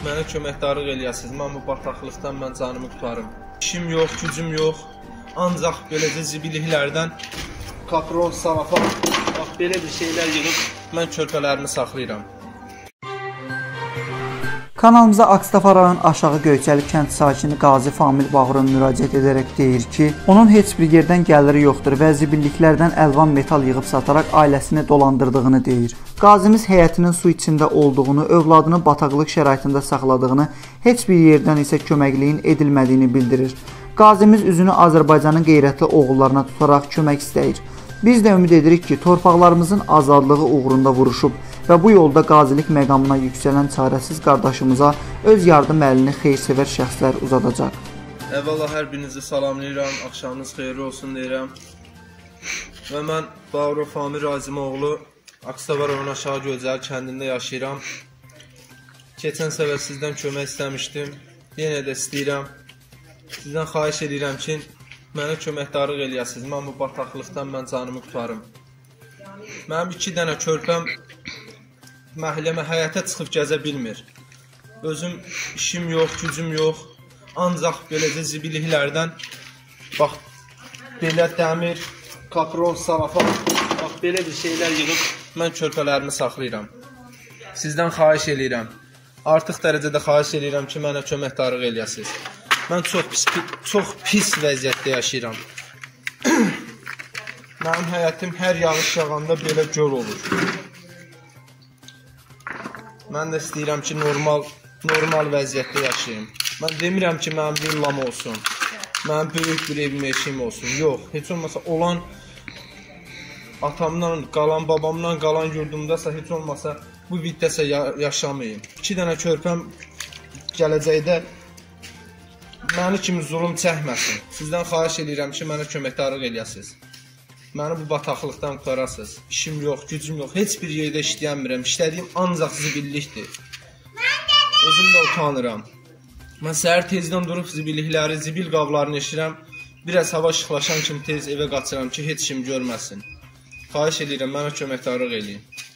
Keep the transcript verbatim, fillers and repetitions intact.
Mənə köməkdarlıq eləyəsiniz. Mən bu bataqlıqdan mən canımı qurtarım. İşim yox, gücüm yox. Ancaq beləcə zibiliklərdən kapron, salafan, bax belə bir şeylər yığıb mən körpələrimi saxlayıram. Kanalımıza Ağstafa rayon Aşağı Göyçəli kənd sakini Qazi Famil Bağırov müraciət edərək deyir ki, onun heç bir yerdən gəliri yoxdur və zibilliklərdən əlvan metal yığıb sataraq ailəsini dolandırdığını deyir. Qazimiz həyətinin su içində olduğunu, övladını bataqlıq şəraitində saxladığını, heç bir yerdən isə köməkliyin edilmədiyini bildirir. Qazimiz üzünü Azərbaycanın qeyrətli oğullarına tutaraq kömək istəyir. Biz də ümid edirik ki, torpaqlarımızın azadlığı uğrunda vuruşub və bu yolda qazilik məqamına yüksələn çarəsiz qardaşımıza öz yardım əlini xeyrsevər şəxslər uzadacaq. Əvvəla hər birinizi salamlayıram, axşamınız xeyirli olsun deyirəm. Və mən Bağırov Famil Razimoğlu Ağstafa rayon Aşağı Göyçəli kəndində yaşayıram. Keçən səfər sizdən kömək istəmişdim, yenə də istəyirəm. Sizdən xahiş edirəm ki, mənə köməkdarlıq eləyəsiniz. Mən bu bataqlıqdan mən canımı qurtarım. Mənim iki dənə körpəm məhəlləmə həyətə çıxıb gəzə bilmir. Özüm işim yox, gücüm yox. Ancaq beləcə zibiliklərdən bax belə dəmir, kapron, salafan, bax belə bir şeylər yığıb mən körpələrimi saxlayıram. Sizdən xahiş eləyirəm. Artıq dərəcədə xahiş eləyirəm ki, mənə köməkdarlıq eləyəsiniz. Mən çox pis, çox pis vəziyyətdə yaşayıram. Mənim həyətim hər yağış yağanda belə göl olur. Mən də istəyirəm ki, normal, normal vəziyyətdə yaşayayım. Mən demirəm ki, mənim villam olsun, mənim böyük bir evim, eşiyim olsun. Yox, heç olmasa olan atamdan qalan, babamdan qalan yurdumdasa, heç olmasa bu viddəsə yaşamayayım. İki dənə körpəm gələcəkdə məni kimi zulüm çəkməsin. Sizdən xahiş edirəm ki, mənə köməkdarlıq eləyəsiniz. Məni bu bataqlıqdan qurtarasınız. İşim yox, gücüm yox. Heç bir yerdə işləyəmirəm. İşlədiyim ancaq zibillikdir. Özüm də utanıram. Mən səhər tezdən durub zibillikləri, zibil qablarını eşirəm. Biraz hava işıqlaşan kimi tez evə qaçıram ki, heç kim görməsin. Xahiş edirəm, mənə köməkdarlıq eləyin.